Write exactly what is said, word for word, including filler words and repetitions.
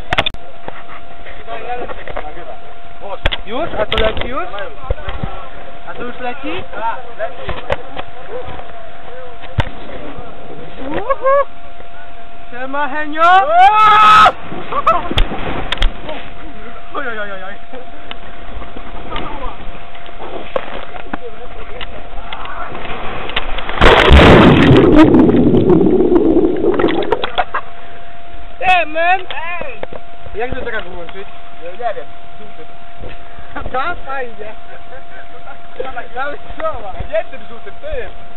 Już? A to leci już? A to już leci? Tak, leci. Uhu. Siema Henio! Oj, oj, oj, oj. Hey man! Ej! Jak to teraz wyłączyć? Nie, nie wiem, żółty. Tak? Fajnie. Dawaj słowa. Nie tym żółtym, tym.